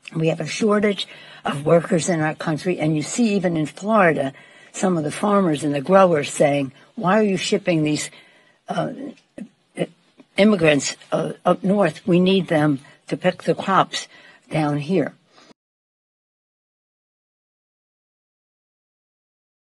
We have a shortage of workers in our country, and you see even in Florida, some of the farmers and the growers saying, why are you shipping these immigrants up north? We need them to pick the crops down here.